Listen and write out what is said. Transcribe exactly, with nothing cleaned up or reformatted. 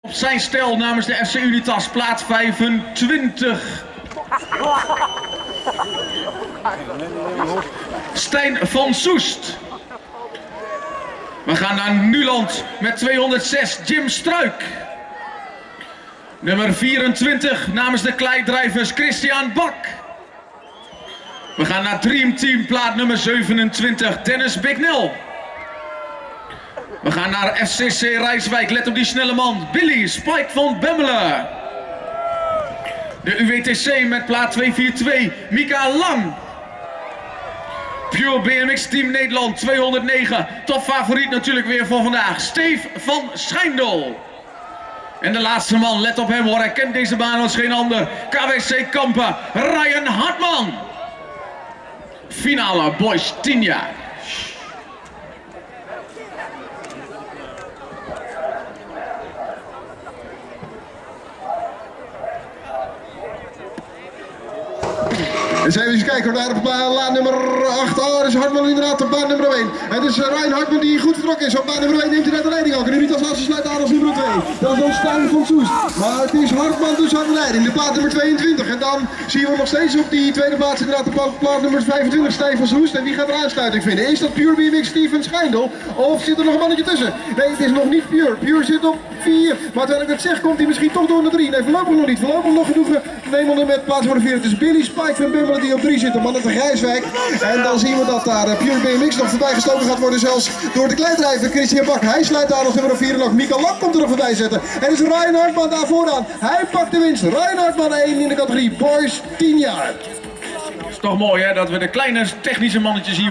Zijn stel namens de F C Unitas, plaats vijfentwintig. Stijn van Soest. We gaan naar Nuland met tweehonderdzes, Jim Struik. Nummer vierentwintig namens de Kleidrijvers, Christian Bak. We gaan naar Dream Team, plaat nummer zevenentwintig, Dennis Bignell. We gaan naar F C C Rijswijk, let op die snelle man, Billy Spike van Bemmelen. De U W T C met plaat tweehonderdtweeënveertig, Mika Lang. Pure B M X Team Nederland tweehonderdnegen, topfavoriet natuurlijk weer voor vandaag, Steve van Schijndel. En de laatste man, let op hem hoor, hij kent deze baan als geen ander, K W C Kampen, Ryan Hartman. Finale boys tien jaar. Eens even kijken naar op baan nummer acht. Oh, dat is Hartman inderdaad op baan nummer één. Het is Ryan Hartman die goed vertrokken is. Op baan nummer één neemt hij net de leiding ook. En nu niet als laatste sluit aan als nummer twee. Dat is dan Stijn van Soest. Maar het is Hartman dus aan de leiding. De plaat nummer tweeëntwintig. En dan zien we nog steeds op die tweede plaats inderdaad de plaat nummer vijfentwintig, Stijn van Soest. En die gaat er aansluiting vinden. Is dat Pure B M X Steven Schijndel? Of zit er nog een mannetje tussen? Nee, het is nog niet Pure. Pure zit op vier. Maar terwijl ik dat zeg, komt hij misschien toch door naar drie. Nee, voorlopig nog niet. Voorlopig nog genoegen. Nemen met plaats voor de vier. Het is Billy Spike van Bemmelen die op drie zit. De man uit de Rijswijk. En dan zien we dat daar Pure B M X nog voorbij gestoken gaat worden. Zelfs door de Kleidrijver Christian Bak. Hij sluit aan als nummer vier. En ook Mika Lang komt er nog voorbij zetten. En is Ryan Hartman daar vooraan. Hij pakt de winst. Ryan Hartman één in de categorie Boys tien jaar. Het is toch mooi hè, dat we de kleine technische mannetjes hier